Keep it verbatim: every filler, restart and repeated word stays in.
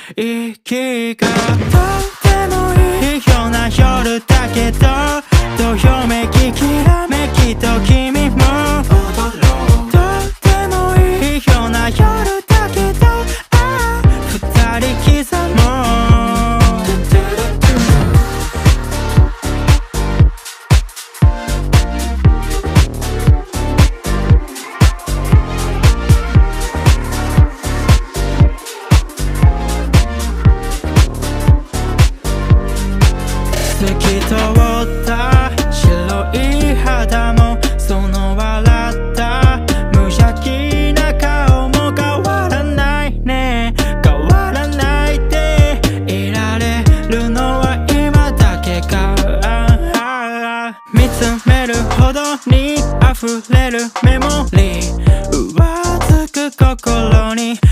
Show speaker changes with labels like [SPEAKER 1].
[SPEAKER 1] 息がとってもいいような夜だけど、どよめききらめきと君も踊ろう。とってもいいような夜だけど、ああ二人刻もう。透き通った白い肌も、その笑った無邪気な顔も変わらないね。変わらないでいられるのは今だけか。見つめるほどに溢れるメモリー、上つく心に